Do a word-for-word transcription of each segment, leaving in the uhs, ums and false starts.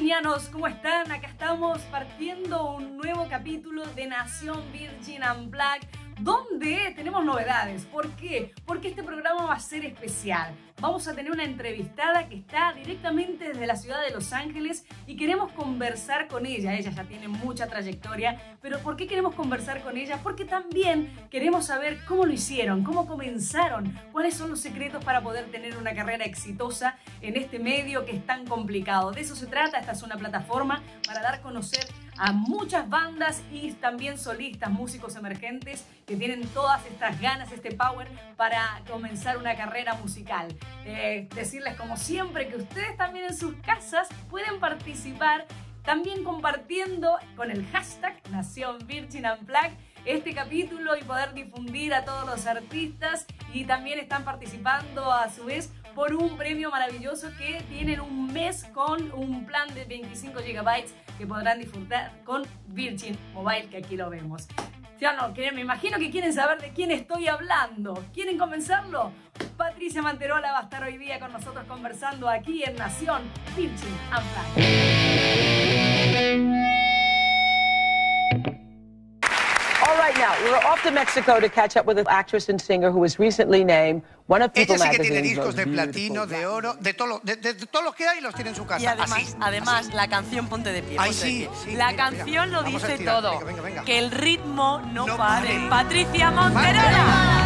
Virginianos, ¿cómo están? Acá estamos partiendo un nuevo capítulo de Nación Virgin Unplugged, donde tenemos novedades. ¿Por qué? Porque este programa va a ser especial. Vamos a tener una entrevistada que está directamente desde la ciudad de Los Ángeles y queremos conversar con ella. Ella ya tiene mucha trayectoria, pero ¿por qué queremos conversar con ella? Porque también queremos saber cómo lo hicieron, cómo comenzaron, cuáles son los secretos para poder tener una carrera exitosa en este medio que es tan complicado. De eso se trata. Esta es una plataforma para dar a conocer a muchas bandas y también solistas, músicos emergentes que tienen todas estas ganas, este power para comenzar una carrera musical. Eh, decirles como siempre que ustedes también en sus casas pueden participar también compartiendo con el hashtag Nación Virgin Unplugged este capítulo y poder difundir a todos los artistas, y también están participando a su vez por un premio maravilloso que tienen un mes con un plan de veinticinco gigabytes que podrán disfrutar con Virgin Mobile, que aquí lo vemos. Ya no, que me imagino que quieren saber de quién estoy hablando. ¿Quieren comenzarlo? Patricia Manterola va a estar hoy día con nosotros conversando aquí en Nación Virgin Unplugged. All right, now, we're off to Mexico to catch up with an actress and singer who was recently named one of People Ella sí que tiene Magazine's discos de most platino, beautiful de oro, de todos los de, de, de todo lo que hay los tiene en su casa. Y además, así, además así. la canción Ponte de pie. Ay, ponte de sí, pie. sí, la mira, canción mira, lo vamos a dice estirar, todo. venga, venga, venga. Que el ritmo no, No pare. pare. Patricia Manterola.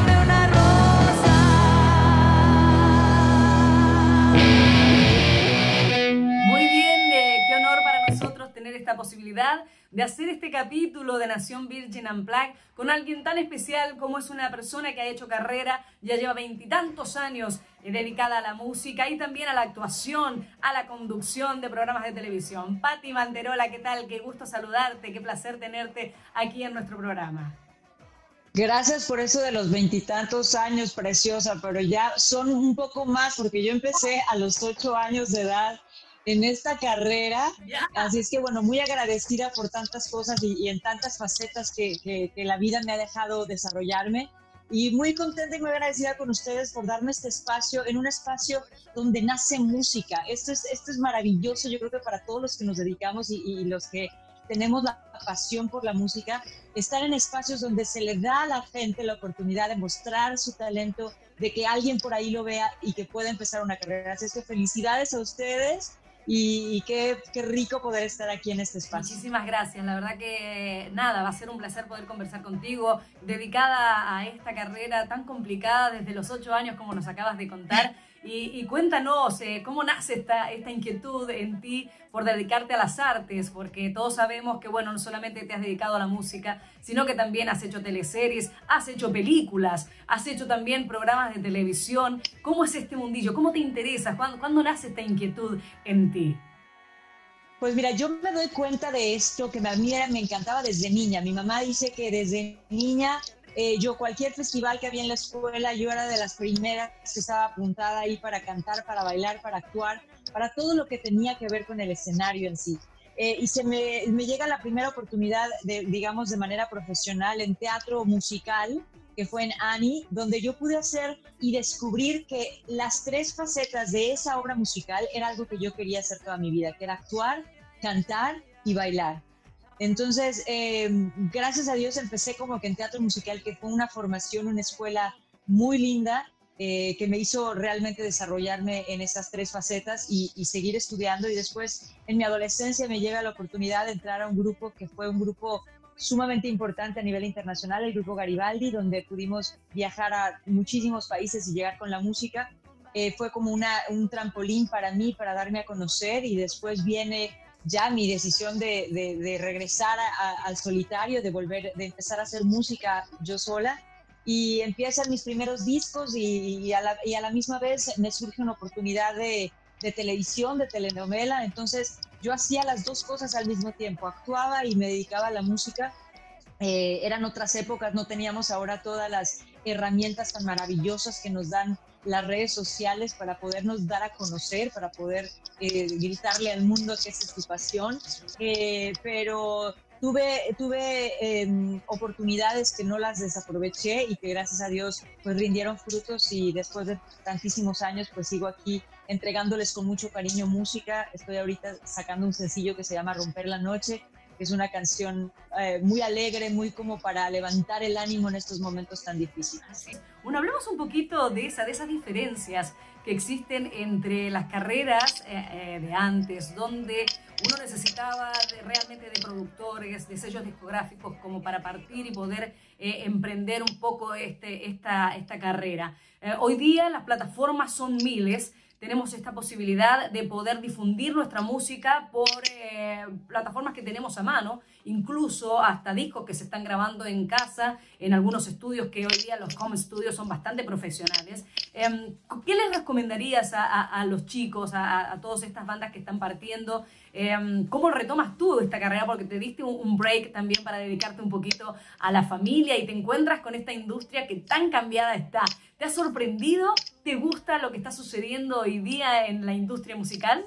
Muy bien, eh, qué honor para nosotros tener esta posibilidad de hacer este capítulo de Nación Virgin Unplugged con alguien tan especial como es una persona que ha hecho carrera, ya lleva veintitantos años eh, dedicada a la música y también a la actuación, a la conducción de programas de televisión. Pati Manterola, ¿qué tal? Qué gusto saludarte, qué placer tenerte aquí en nuestro programa. Gracias por eso de los veintitantos años, preciosa, pero ya son un poco más porque yo empecé a los ocho años de edad en esta carrera, yeah. Así es que bueno, muy agradecida por tantas cosas y, y en tantas facetas que, que, que la vida me ha dejado desarrollarme, y muy contenta y muy agradecida con ustedes por darme este espacio, en un espacio donde nace música. Esto es, esto es maravilloso, yo creo que para todos los que nos dedicamos y, y los que tenemos la pasión por la música, estar en espacios donde se le da a la gente la oportunidad de mostrar su talento, de que alguien por ahí lo vea y que pueda empezar una carrera. Así es que felicidades a ustedes. Y, y qué, qué rico poder estar aquí en este espacio. Muchísimas gracias, la verdad que nada, va a ser un placer poder conversar contigo, dedicada a esta carrera tan complicada desde los ocho años como nos acabas de contar. Y, y cuéntanos, eh, ¿cómo nace esta, esta inquietud en ti por dedicarte a las artes? Porque todos sabemos que, bueno, no solamente te has dedicado a la música, sino que también has hecho teleseries, has hecho películas, has hecho también programas de televisión. ¿Cómo es este mundillo? ¿Cómo te interesa? ¿Cuándo, ¿cuándo nace esta inquietud en ti? Pues mira, yo me doy cuenta de esto que a mí me encantaba desde niña. Mi mamá dice que desde niña... Eh, yo cualquier festival que había en la escuela, yo era de las primeras que estaba apuntada ahí para cantar, para bailar, para actuar, para todo lo que tenía que ver con el escenario en sí. Eh, y se me, me llega la primera oportunidad, de, digamos, de manera profesional en teatro musical, que fue en Annie, donde yo pude hacer y descubrir que las tres facetas de esa obra musical era algo que yo quería hacer toda mi vida, que era actuar, cantar y bailar. Entonces, eh, gracias a Dios empecé como que en teatro musical, que fue una formación, una escuela muy linda, eh, que me hizo realmente desarrollarme en esas tres facetas y, y seguir estudiando. Y después, en mi adolescencia, me llega la oportunidad de entrar a un grupo que fue un grupo sumamente importante a nivel internacional, el Grupo Garibaldi, donde pudimos viajar a muchísimos países y llegar con la música. Eh, fue como una, un trampolín para mí, para darme a conocer, y después viene ya mi decisión de, de, de regresar a, a, al solitario, de volver, de empezar a hacer música yo sola, y empiezan mis primeros discos y, y, a, la, y a la misma vez me surge una oportunidad de, de televisión, de telenovela. Entonces yo hacía las dos cosas al mismo tiempo, actuaba y me dedicaba a la música. Eh, eran otras épocas, no teníamos ahora todas las herramientas tan maravillosas que nos dan las redes sociales para podernos dar a conocer, para poder eh, gritarle al mundo que esa es tu pasión, eh, pero tuve, tuve eh, oportunidades que no las desaproveché y que gracias a Dios pues rindieron frutos, y después de tantísimos años pues sigo aquí entregándoles con mucho cariño música. Estoy ahorita sacando un sencillo que se llama Romper la Noche, que es una canción eh, muy alegre, muy como para levantar el ánimo en estos momentos tan difíciles. Así. Bueno, hablemos un poquito de, esa, de esas diferencias que existen entre las carreras eh, eh, de antes, donde uno necesitaba de, realmente de productores, de sellos discográficos como para partir y poder eh, emprender un poco este, esta, esta carrera. Eh, hoy día las plataformas son miles. Tenemos esta posibilidad de poder difundir nuestra música por eh, plataformas que tenemos a mano, incluso hasta discos que se están grabando en casa, en algunos estudios que hoy día los home studios son bastante profesionales. Eh, ¿Qué les recomendarías a, a, a los chicos, a, a todas estas bandas que están partiendo? Eh, ¿Cómo retomas tú esta carrera? Porque te diste un, un break también para dedicarte un poquito a la familia y te encuentras con esta industria que tan cambiada está. ¿Te ha sorprendido? ¿Te gusta lo que está sucediendo hoy día en la industria musical?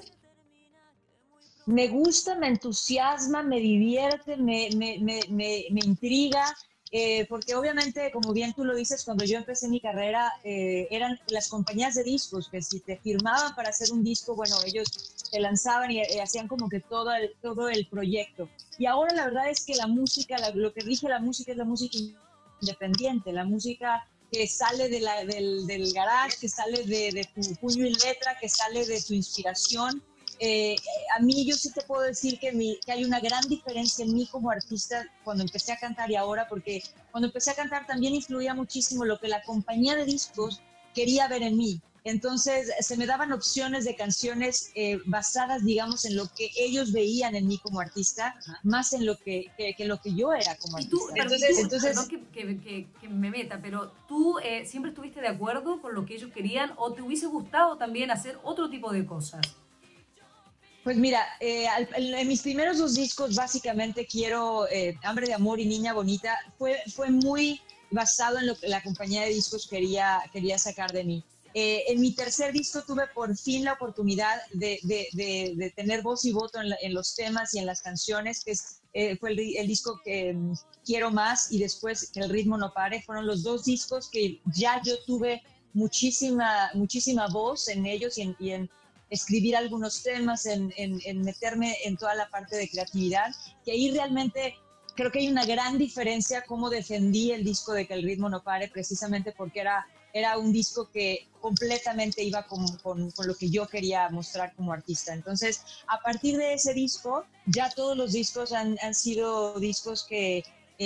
Me gusta, me entusiasma, me divierte, me, me, me, me, me intriga, eh, porque obviamente, como bien tú lo dices, cuando yo empecé mi carrera, eh, eran las compañías de discos que si te firmaban para hacer un disco, bueno, ellos te lanzaban y, y hacían como que todo el, todo el proyecto. Y ahora la verdad es que la música, la, lo que rige la música es la música independiente, la música que sale de la, del, del garage, que sale de, de tu puño y letra, que sale de tu inspiración. Eh, a mí yo sí te puedo decir que, mi, que hay una gran diferencia en mí como artista cuando empecé a cantar y ahora, porque cuando empecé a cantar también influía muchísimo lo que la compañía de discos quería ver en mí. Entonces se me daban opciones de canciones eh, basadas, digamos, en lo que ellos veían en mí como artista, más en lo que, que, que lo que yo era como artista. Tú, entonces, tú, entonces perdón que, que, que, que me meta, pero ¿tú eh, siempre estuviste de acuerdo con lo que ellos querían o te hubiese gustado también hacer otro tipo de cosas? Pues mira, eh, al, en mis primeros dos discos básicamente quiero eh, Hambre de Amor y Niña Bonita, fue, fue muy basado en lo que la compañía de discos quería, quería sacar de mí. Eh, en mi tercer disco tuve por fin la oportunidad de, de, de, de tener voz y voto en, la, en los temas y en las canciones, que es, eh, fue el, el disco que um, Quiero Más y después Que el Ritmo No Pare. Fueron los dos discos que ya yo tuve muchísima, muchísima voz en ellos y en, y en escribir algunos temas, en, en, en meterme en toda la parte de creatividad, que ahí realmente creo que hay una gran diferencia cómo defendí el disco de Que el Ritmo No Pare, precisamente porque era, era un disco que completamente iba con, con, con lo que yo quería mostrar como artista. Entonces, a partir de ese disco, ya todos los discos han, han sido discos que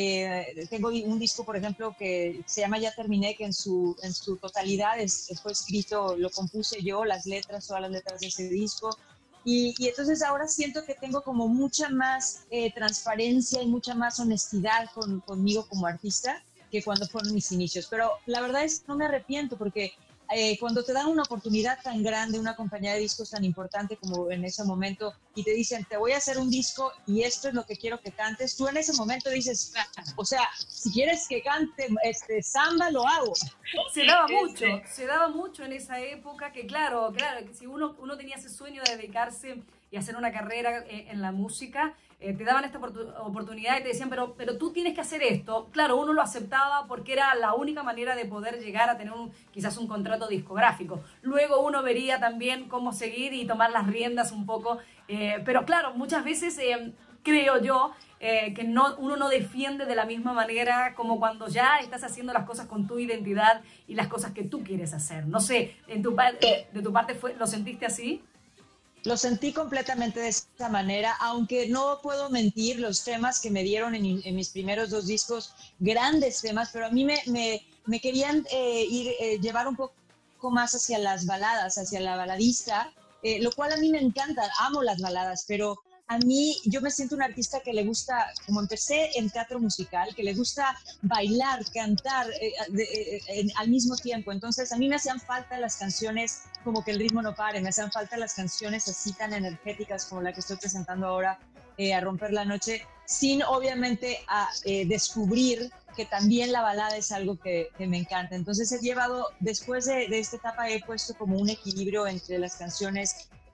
Eh, tengo un disco, por ejemplo, que se llama Ya Terminé, que en su, en su totalidad es, fue escrito, lo compuse yo, las letras, todas las letras de ese disco. Y, y entonces ahora siento que tengo como mucha más eh, transparencia y mucha más honestidad con, conmigo como artista que cuando fueron mis inicios. Pero la verdad es que no me arrepiento porque eh, cuando te dan una oportunidad tan grande, una compañía de discos tan importante como en ese momento, y te dicen, te voy a hacer un disco y esto es lo que quiero que cantes, tú en ese momento dices, o sea, si quieres que cante este, samba, lo hago. Se daba mucho, se daba mucho en esa época, que claro, claro, que si uno, uno tenía ese sueño de dedicarse y hacer una carrera en la música, eh, te daban esta oportunidad y te decían, pero, pero tú tienes que hacer esto. Claro, uno lo aceptaba porque era la única manera de poder llegar a tener un, quizás un contrato discográfico. Luego uno vería también cómo seguir y tomar las riendas un poco, eh, pero claro, muchas veces eh, creo yo eh, que no, uno no defiende de la misma manera como cuando ya estás haciendo las cosas con tu identidad y las cosas que tú quieres hacer. No sé, en tu, de tu parte fue, ¿lo sentiste así? Lo sentí completamente de esa manera, aunque no puedo mentir, los temas que me dieron en, en mis primeros dos discos, grandes temas, pero a mí me, me, me querían eh, ir, eh, llevar un poco más hacia las baladas, hacia la baladista, eh, lo cual a mí me encanta, amo las baladas, pero a mí yo me siento una artista que le gusta, como empecé en teatro musical, que le gusta bailar, cantar eh, de, eh, eh, al mismo tiempo. Entonces a mí me hacían falta las canciones como Que el Ritmo No Pare, me hacían falta las canciones así tan energéticas como la que estoy presentando ahora, eh, a Romper la Noche, sin obviamente a, eh, descubrir que también la balada es algo que, que me encanta. Entonces he llevado, después de, de esta etapa he puesto como un equilibrio entre las canciones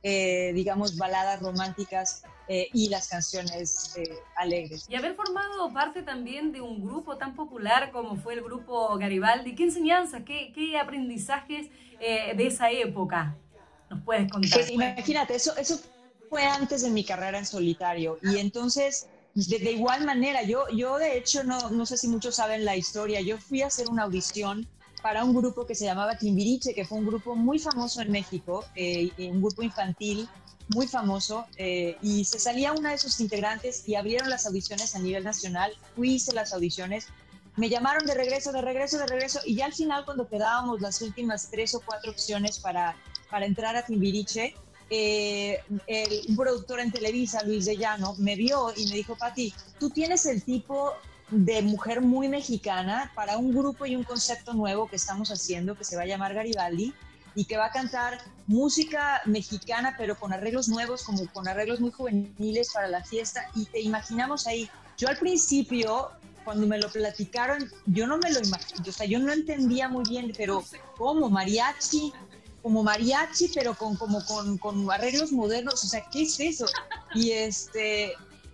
eh, digamos, baladas románticas eh, y las canciones eh, alegres. Y haber formado parte también de un grupo tan popular como fue el grupo Garibaldi, ¿qué enseñanzas, qué, qué aprendizajes eh, de esa época nos puedes contar? Pues imagínate, eso, eso fue antes de mi carrera en solitario y entonces de, de igual manera, yo, yo de hecho no, no sé si muchos saben la historia, yo fui a hacer una audición para un grupo que se llamaba Timbiriche, que fue un grupo muy famoso en México, eh, un grupo infantil muy famoso, eh, y se salía una de sus integrantes y abrieron las audiciones a nivel nacional, fui, hice las audiciones, me llamaron de regreso, de regreso, de regreso, y ya al final cuando quedábamos las últimas tres o cuatro opciones para, para entrar a Timbiriche, eh, el, un productor en Televisa, Luis de Llano, me vio y me dijo, Pati, tú tienes el tipo de mujer muy mexicana para un grupo y un concepto nuevo que estamos haciendo que se va a llamar Garibaldi y que va a cantar música mexicana pero con arreglos nuevos, como con arreglos muy juveniles para la fiesta y te imaginamos ahí. Yo al principio, cuando me lo platicaron, yo no me lo imaginé, o sea, yo no entendía muy bien, pero ¿cómo? Mariachi, como mariachi, pero con, como con, con arreglos modernos, o sea, ¿qué es eso? Y este...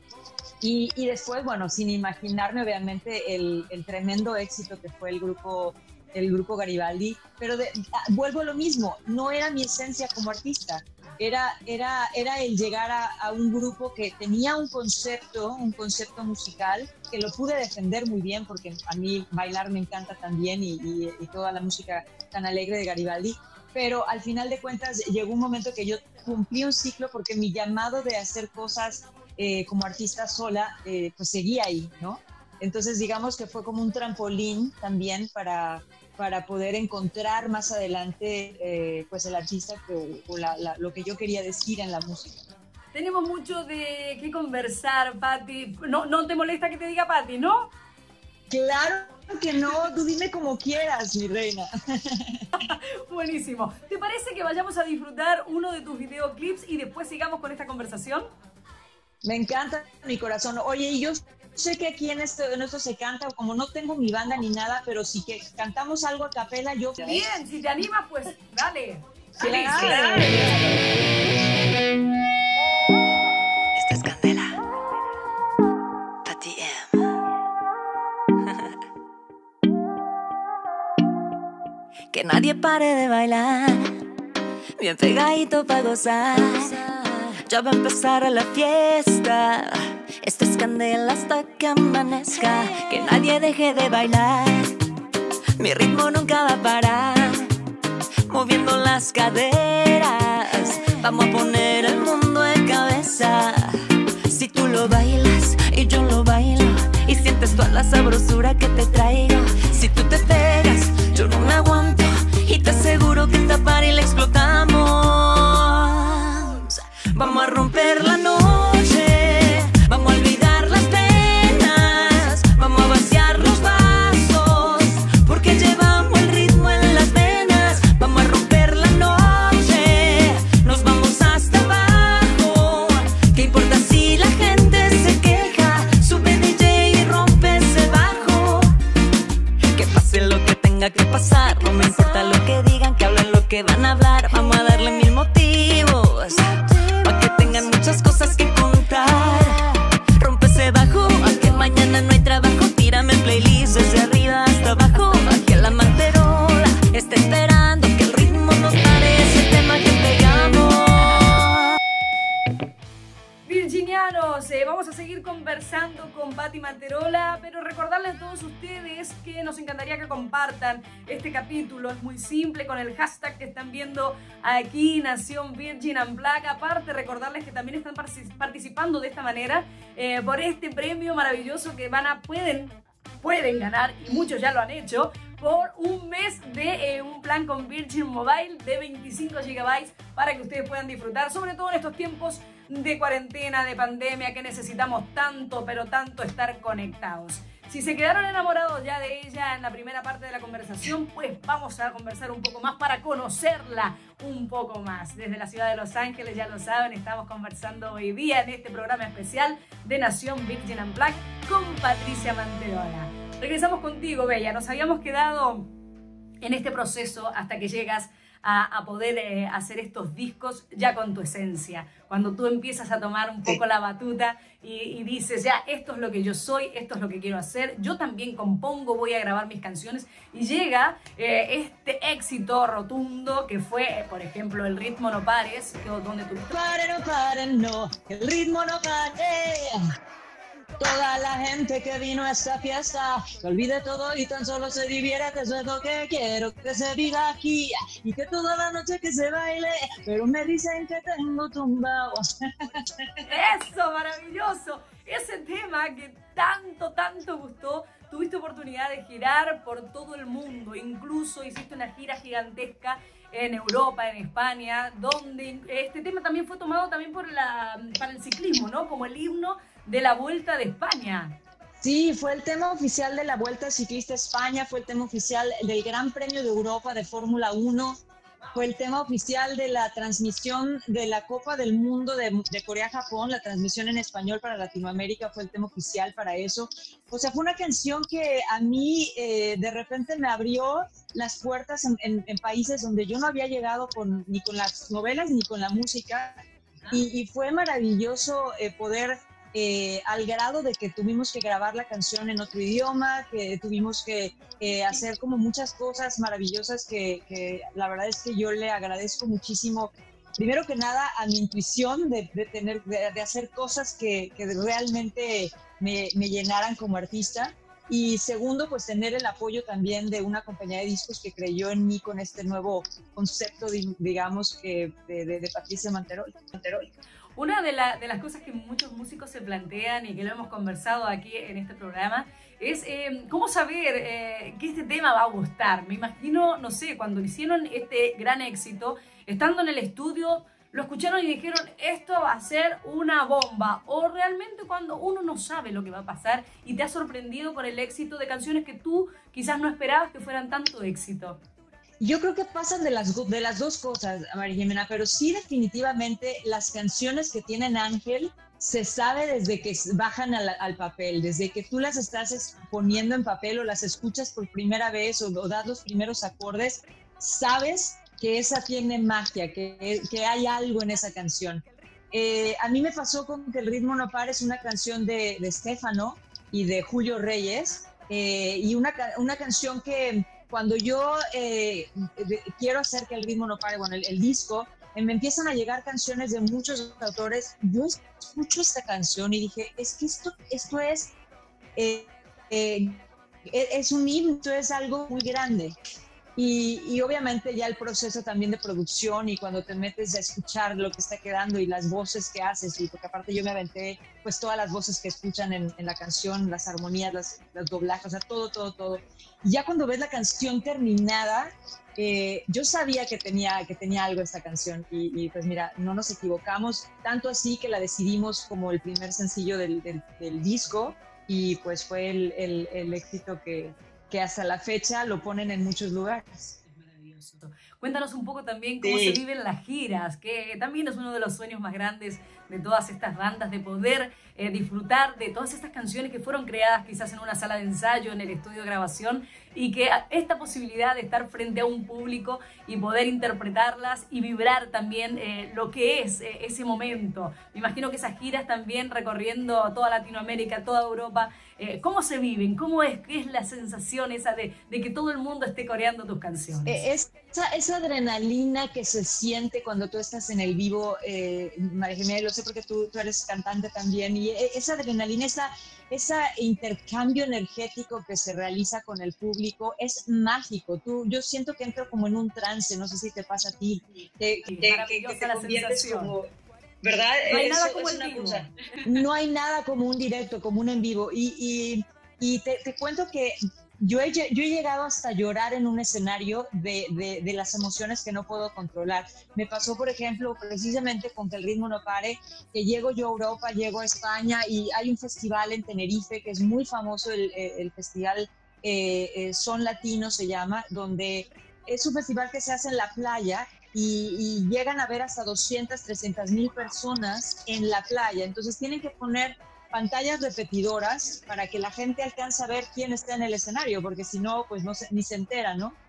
Y, y después, bueno, sin imaginarme obviamente el, el tremendo éxito que fue el grupo, el grupo Garibaldi, pero de, a, vuelvo a lo mismo, no era mi esencia como artista, era, era, era el llegar a, a un grupo que tenía un concepto, un concepto musical que lo pude defender muy bien porque a mí bailar me encanta también y, y, y toda la música tan alegre de Garibaldi, pero al final de cuentas llegó un momento que yo cumplí un ciclo porque mi llamado de hacer cosas Eh, como artista sola, eh, pues seguía ahí, ¿no? Entonces digamos que fue como un trampolín también para, para poder encontrar más adelante eh, pues el artista que, o la, la, lo que yo quería decir en la música. Tenemos mucho de qué conversar, Pati. No, no te molesta que te diga Pati, ¿no? Claro que no, tú dime como quieras, mi reina. Buenísimo. ¿Te parece que vayamos a disfrutar uno de tus videoclips y después sigamos con esta conversación? Me encanta mi corazón. Oye, y yo sé que aquí en esto, en esto se canta, como no tengo mi banda ni nada, pero si que cantamos algo a capela, yo... Bien, si te animas, pues dale. Claro. Dale, dale. Esta es Candela. Pati M. Que nadie pare de bailar, bien pegadito para gozar. Ya va a empezar la fiesta. Esto es candela hasta que amanezca. Que nadie deje de bailar. Mi ritmo nunca va a parar. Moviendo las caderas. Vamos a poner el mundo de cabeza. Si tú lo bailas y yo lo bailo y sientes toda la sabrosura que te traigo. Si tú te pegas, yo no me aguanto. Y te aseguro que esta party la explotamos. Vamos a romper la noche, vamos a olvidar las penas, vamos a vaciar los vasos, porque llevamos el ritmo en las venas. Vamos a romper la noche, nos vamos hasta abajo. ¿Qué importa si la gente se queja? Sube D J y rompe ese bajo. Que pase lo que tenga que pasar, no me importa lo que digan, que hablen lo que van a hablar. Vamos a darle mil motivos pa' que tengan muchas cosas que contar. Rompe ese bajo, aunque mañana no hay trabajo. Tírame playlist desde arriba hasta abajo. A que la manterola esté esperando que el ritmo no pare ese tema que pegamos. Virginianos, eh, vamos a seguir conversando con Pati Manterola, pero recordarles a todos ustedes que nos encantaría que compartan este capítulo. Es muy simple, con el hashtag que están viendo aquí, Nación Virgin Unplugged. Aparte, recordarles que también están participando de esta manera eh, por este premio maravilloso que van a, pueden, pueden ganar, y muchos ya lo han hecho, por un mes de eh, un plan con Virgin Mobile de veinticinco gigabytes para que ustedes puedan disfrutar, sobre todo en estos tiempos de cuarentena, de pandemia, que necesitamos tanto, pero tanto estar conectados. Si se quedaron enamorados ya de ella en la primera parte de la conversación, pues vamos a conversar un poco más para conocerla un poco más. Desde la ciudad de Los Ángeles, ya lo saben, estamos conversando hoy día en este programa especial de Nación Virgin Unplugged con Patricia Manterola. Regresamos contigo, Bella. Nos habíamos quedado en este proceso hasta que llegas a, a poder eh, hacer estos discos ya con tu esencia. Cuando tú empiezas a tomar un poco sí. la batuta y, y dices, ya, esto es lo que yo soy, esto es lo que quiero hacer, yo también compongo, voy a grabar mis canciones, y llega eh, este éxito rotundo que fue, eh, por ejemplo, El ritmo no pares, que, donde tú... Pare, no pare, no, el ritmo no pare. Toda la gente que vino a esta fiesta, que olvide todo y tan solo se divierte, eso es lo que quiero, que se viva aquí y que toda la noche que se baile, pero me dicen que tengo tumbado. Eso, maravilloso. Ese tema que tanto, tanto gustó, tuviste oportunidad de girar por todo el mundo, incluso hiciste una gira gigantesca en Europa, en España, donde este tema también fue tomado también por la, para el ciclismo, ¿no? Como el himno de la Vuelta de España. Sí, fue el tema oficial de la Vuelta Ciclista España, fue el tema oficial del Gran Premio de Europa de Fórmula uno, fue el tema oficial de la transmisión de la Copa del Mundo de, de Corea-Japón, la transmisión en español para Latinoamérica fue el tema oficial para eso. O sea, fue una canción que a mí eh, de repente me abrió las puertas en, en, en países donde yo no había llegado con, ni con las novelas ni con la música, y, y fue maravilloso eh, poder... Eh, al grado de que tuvimos que grabar la canción en otro idioma, que tuvimos que eh, hacer como muchas cosas maravillosas que, que la verdad es que yo le agradezco muchísimo, primero que nada a mi intuición de, de, tener, de, de hacer cosas que, que realmente me, me llenaran como artista, y segundo, pues tener el apoyo también de una compañía de discos que creyó en mí con este nuevo concepto, digamos, que de, de, de Patricia Manterol. Manterol. Una de, la, de las cosas que muchos músicos se plantean y que lo hemos conversado aquí en este programa es eh, cómo saber eh, que este tema va a gustar. Me imagino, no sé, cuando hicieron este gran éxito, estando en el estudio, lo escucharon y dijeron, esto va a ser una bomba. O realmente cuando uno no sabe lo que va a pasar y te ha sorprendido con el éxito de canciones que tú quizás no esperabas que fueran tanto éxito. Yo creo que pasan de las, de las dos cosas, María Jimena, pero sí definitivamente las canciones que tienen Ángel se sabe desde que bajan al, al papel, desde que tú las estás poniendo en papel o las escuchas por primera vez o, o das los primeros acordes, sabes que esa tiene magia, que, que hay algo en esa canción. Eh, a mí me pasó con que El ritmo no pare, es una canción de, de Stefano y de Julio Reyes, eh, y una, una canción que... Cuando yo eh, de, quiero hacer que el ritmo no pare, bueno, el, el disco, eh, me empiezan a llegar canciones de muchos autores. Yo escucho esta canción y dije, es que esto, esto es, eh, eh, es un himno, esto es algo muy grande. Y, y obviamente ya el proceso también de producción y cuando te metes a escuchar lo que está quedando y las voces que haces, y porque aparte yo me aventé pues todas las voces que escuchan en, en la canción, las armonías, las, las doblajes, o sea, todo, todo, todo. Y ya cuando ves la canción terminada, eh, yo sabía que tenía, que tenía algo esta canción y, y pues mira, no nos equivocamos, tanto así que la decidimos como el primer sencillo del, del, del disco, y pues fue el, el, el éxito que... que hasta la fecha lo ponen en muchos lugares. Es maravilloso. Cuéntanos un poco también cómo sí. se viven las giras, que también es uno de los sueños más grandes de todas estas bandas, de poder eh, disfrutar de todas estas canciones que fueron creadas quizás en una sala de ensayo, en el estudio de grabación, y que esta posibilidad de estar frente a un público y poder interpretarlas y vibrar también eh, lo que es eh, ese momento. Me imagino que esas giras también recorriendo toda Latinoamérica, toda Europa, eh, ¿cómo se viven? ¿Cómo es? ¿Qué es la sensación esa de, de que todo el mundo esté coreando tus canciones? Eh, esa, esa adrenalina que se siente cuando tú estás en el vivo, eh, María Jimena, lo sé porque tú, tú eres cantante también, y esa adrenalina, esa, ese intercambio energético que se realiza con el público es mágico. Tú, yo siento que entro como en un trance, no sé si te pasa a ti, que, que, que, que te conviertes como... ¿Verdad? No hay Eso nada como es en una vivo. cosa. No hay nada como un directo, como un en vivo. Y, y, y te, te cuento que yo he, yo he llegado hasta llorar en un escenario de, de, de las emociones que no puedo controlar. Me pasó, por ejemplo, precisamente con Que el ritmo no pare, que llego yo a Europa, llego a España y hay un festival en Tenerife que es muy famoso, el, el festival eh, eh, Son Latino se llama, donde es un festival que se hace en la playa. Y, y llegan a ver hasta doscientas, trescientas mil personas en la playa. Entonces tienen que poner pantallas repetidoras para que la gente alcance a ver quién está en el escenario, porque si no, pues no se, ni se entera, ¿no?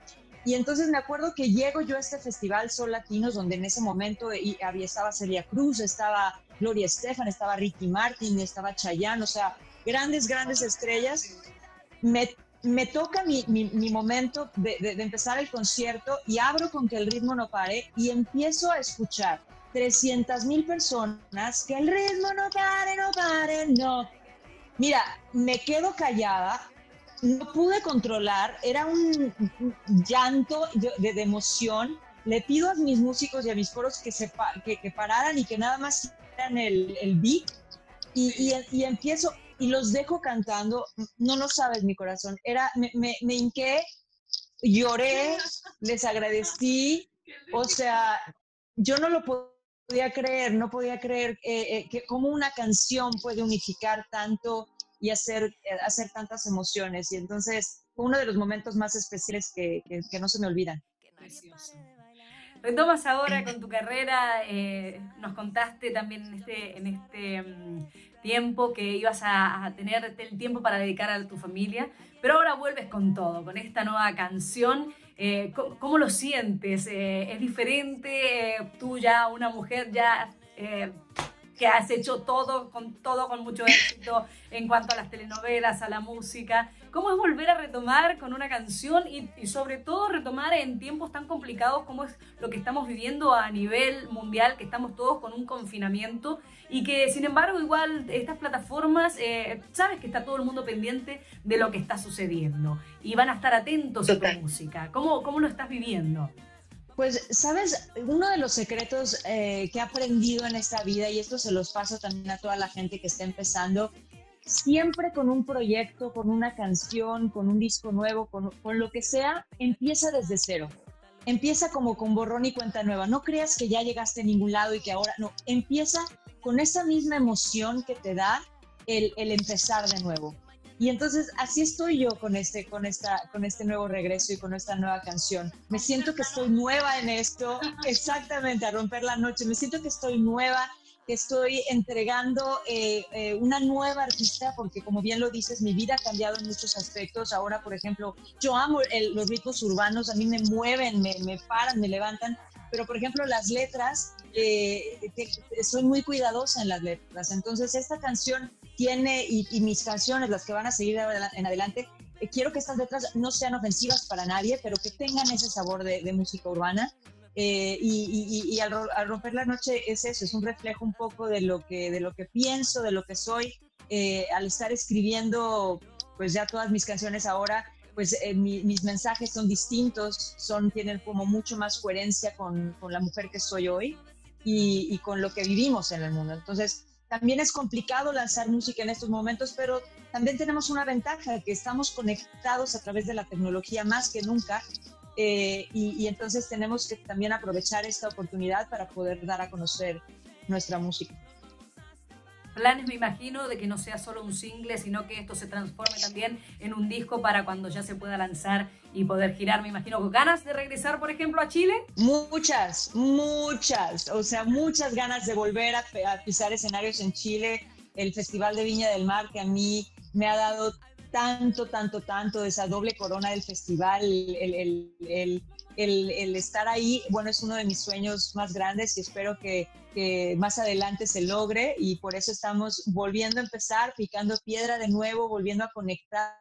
Y entonces me acuerdo que llego yo a este festival Sol Latinos, donde en ese momento y había, estaba Celia Cruz, estaba Gloria Estefan, estaba Ricky Martin, estaba Chayanne, o sea, grandes, grandes estrellas. Me, me toca mi, mi, mi momento de, de, de empezar el concierto y abro con Que el ritmo no pare y empiezo a escuchar trescientas mil personas, que el ritmo no pare, no pare, no. Mira, me quedo callada, no pude controlar, era un llanto de, de, de emoción. Le pido a mis músicos y a mis coros que, se, que, que pararan y que nada más hicieran el, el beat y, y, y empiezo y los dejo cantando. No lo sabes, mi corazón. Era, me, me, me hinqué, lloré, les agradecí, o sea, yo no lo podía creer, no podía creer eh, eh, que cómo una canción puede unificar tanto y hacer, eh, hacer tantas emociones. Y entonces fue uno de los momentos más especiales que, que, que no se me olvidan. Precioso. Retomas ahora con tu carrera, eh, nos contaste también en este, en este um, tiempo que ibas a, a tener el tiempo para dedicar a tu familia, pero ahora vuelves con todo, con esta nueva canción. Eh, ¿cómo, ¿Cómo lo sientes? Eh, ¿Es diferente? Eh, tú ya, una mujer ya... Eh, que has hecho todo con, todo con mucho éxito en cuanto a las telenovelas, a la música. ¿Cómo es volver a retomar con una canción y, y sobre todo retomar en tiempos tan complicados como es lo que estamos viviendo a nivel mundial, que estamos todos con un confinamiento y que sin embargo igual estas plataformas, eh, sabes que está todo el mundo pendiente de lo que está sucediendo y van a estar atentos a tu música? ¿Cómo, cómo lo estás viviendo? Pues, ¿sabes? Uno de los secretos eh, que he aprendido en esta vida, y esto se los paso también a toda la gente que está empezando, siempre con un proyecto, con una canción, con un disco nuevo, con, con lo que sea, empieza desde cero. Empieza como con borrón y cuenta nueva. No creas que ya llegaste a ningún lado y que ahora no. Empieza con esa misma emoción que te da el, el empezar de nuevo. Y entonces así estoy yo con este, con, esta, con este nuevo regreso y con esta nueva canción. Me siento que estoy nueva en esto, exactamente, a romper la noche. Me siento que estoy nueva, que estoy entregando eh, eh, una nueva artista, porque como bien lo dices, mi vida ha cambiado en muchos aspectos. Ahora, por ejemplo, yo amo el, los ritmos urbanos, a mí me mueven, me, me paran, me levantan. Pero, por ejemplo, las letras, eh, que, que soy muy cuidadosa en las letras. Entonces, esta canción tiene, y, y mis canciones, las que van a seguir en adelante, eh, quiero que estas letras no sean ofensivas para nadie, pero que tengan ese sabor de, de música urbana. Eh, y y, y al, al romper la noche es eso, es un reflejo un poco de lo que, de lo que pienso, de lo que soy. Eh, al estar escribiendo, pues ya todas mis canciones ahora, pues eh, mi, mis mensajes son distintos, son, tienen como mucho más coherencia con, con la mujer que soy hoy y, y con lo que vivimos en el mundo. Entonces, también es complicado lanzar música en estos momentos, pero también tenemos una ventaja, que estamos conectados a través de la tecnología más que nunca, eh, y, y entonces tenemos que también aprovechar esta oportunidad para poder dar a conocer nuestra música. Planes, me imagino, de que no sea solo un single, sino que esto se transforme también en un disco para cuando ya se pueda lanzar y poder girar, me imagino. ¿Con ganas de regresar, por ejemplo, a Chile? Muchas, muchas, o sea, muchas ganas de volver a, a pisar escenarios en Chile. El Festival de Viña del Mar, que a mí me ha dado tanto, tanto, tanto, esa doble corona del festival, el, el, el, el, el estar ahí, bueno, es uno de mis sueños más grandes y espero que, que más adelante se logre, y por eso estamos volviendo a empezar, picando piedra de nuevo, volviendo a conectar,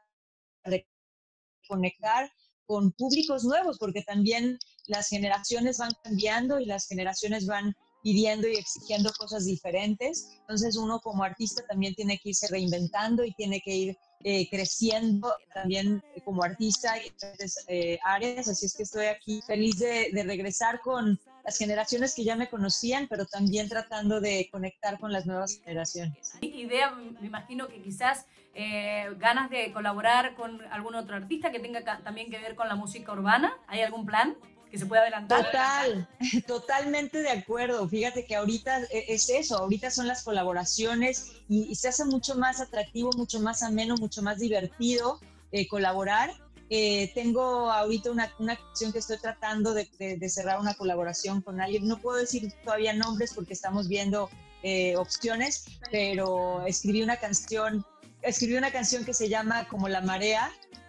conectar con públicos nuevos, porque también las generaciones van cambiando y las generaciones van pidiendo y exigiendo cosas diferentes. Entonces uno como artista también tiene que irse reinventando y tiene que ir eh, creciendo también como artista en diferentes eh, áreas. Así es que estoy aquí feliz de, de regresar con las generaciones que ya me conocían, pero también tratando de conectar con las nuevas generaciones. Idea, me imagino que quizás eh, ganas de colaborar con algún otro artista que tenga también que ver con la música urbana. ¿Hay algún plan que se pueda adelantar? Total, totalmente de acuerdo. Fíjate que ahorita es eso, ahorita son las colaboraciones y, y se hace mucho más atractivo, mucho más ameno, mucho más divertido eh, colaborar. Eh, tengo ahorita una, una canción que estoy tratando de, de, de cerrar una colaboración con alguien. No puedo decir todavía nombres porque estamos viendo eh, opciones, pero escribí una canción, escribí una canción que se llama Como la Marea,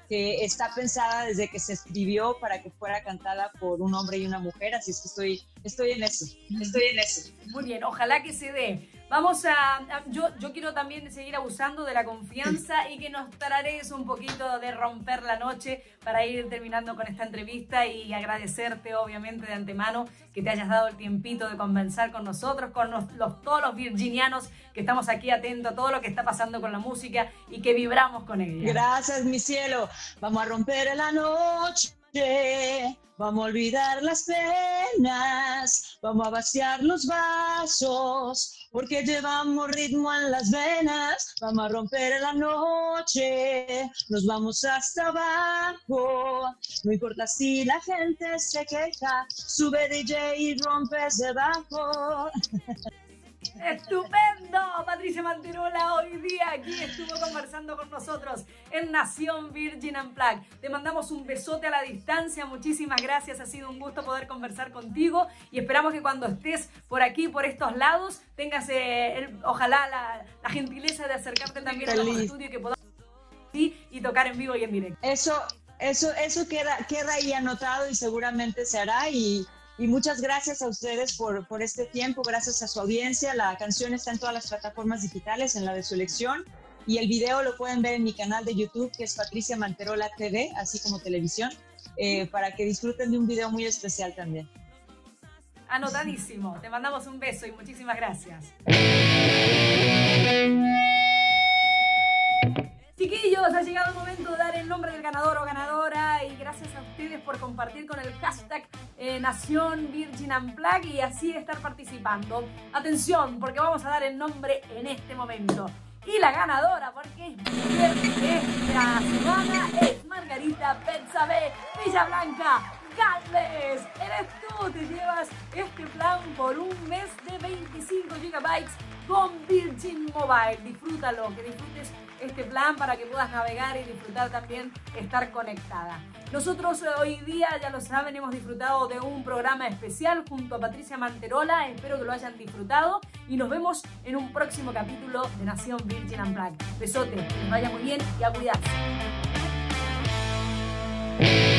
que está pensada desde que se escribió para que fuera cantada por un hombre y una mujer, así es que estoy, estoy en eso, estoy en eso. Muy bien, ojalá que se dé. Vamos a, a yo, yo quiero también seguir abusando de la confianza y que nos trares un poquito de romper la noche para ir terminando con esta entrevista y agradecerte obviamente de antemano que te hayas dado el tiempito de conversar con nosotros, con los, los, todos los virginianos que estamos aquí atentos a todo lo que está pasando con la música y que vibramos con ella. Gracias, mi cielo. Vamos a romper la noche. Vamos a olvidar las penas, vamos a vaciar los vasos, porque llevamos ritmo en las venas. Vamos a romper la noche, nos vamos hasta abajo. No importa si la gente se queja, sube D J y rompe ese bajo. ¡Estupendo! Patricia Manterola hoy día aquí estuvo conversando con nosotros en Nación Virgin Unplugged. Te mandamos un besote a la distancia, muchísimas gracias, ha sido un gusto poder conversar contigo y esperamos que cuando estés por aquí, por estos lados, tengas eh, el, ojalá la, la gentileza de acercarte también a nuestro estudio y que podamos ir y tocar en vivo y en directo. Eso, eso, eso queda, queda ahí anotado y seguramente se hará y... Y muchas gracias a ustedes por, por este tiempo, gracias a su audiencia. La canción está en todas las plataformas digitales, en la de su elección. Y el video lo pueden ver en mi canal de YouTube, que es Patricia Manterola T V, así como televisión, eh, para que disfruten de un video muy especial también. Anotadísimo. Te mandamos un beso y muchísimas gracias. Chiquillos, ha llegado el momento de dar el nombre del ganador o ganadora y gracias a ustedes por compartir con el hashtag eh, Nación Virgin Unplugged y así estar participando. Atención, porque vamos a dar el nombre en este momento. Y la ganadora, porque es mujer de esta semana, es Margarita Betsabe Villablanca Galvez. Eres tú, te llevas este plan por un mes de veinticinco gigabytes con Virgin Mobile. Disfrútalo, que disfrutes este plan para que puedas navegar y disfrutar también estar conectada. Nosotros hoy día, ya lo saben, hemos disfrutado de un programa especial junto a Patricia Manterola. Espero que lo hayan disfrutado y nos vemos en un próximo capítulo de Nación Virgin Unplugged. Besote, que les vaya muy bien y a cuidarse.